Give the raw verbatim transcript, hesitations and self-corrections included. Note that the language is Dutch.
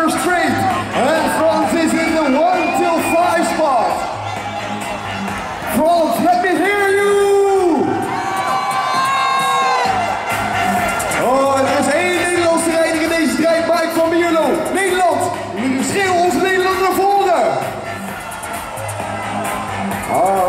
first straight. And Frans is in the one till five spot. Frans, let me hear you! Oh, er is één Nederlandse rijder in deze strijd, Mike van Mierlo. Nederland, schreeuw onze Nederland naar voren! Ah.